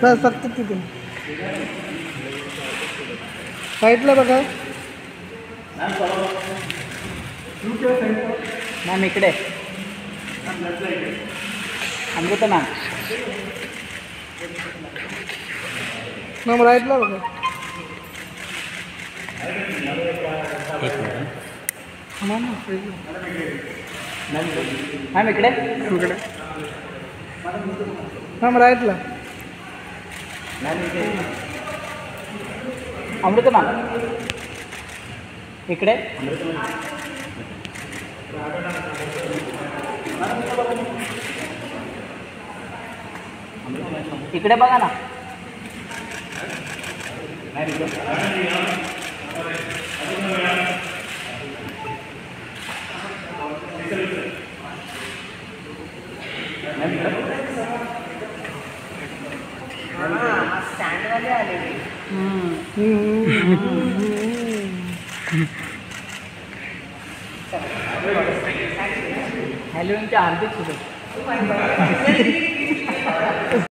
सक्त तिथून साईडला बघा मॅम इकडे अमृता मॅम मॅम राईटला बघा मॅम इकडे इकडे मॅम राईटला अमृता मॅम इकडे इकडे बघा ना स्टँड वाले आले हॅलो हार्दिक शुभेच्छा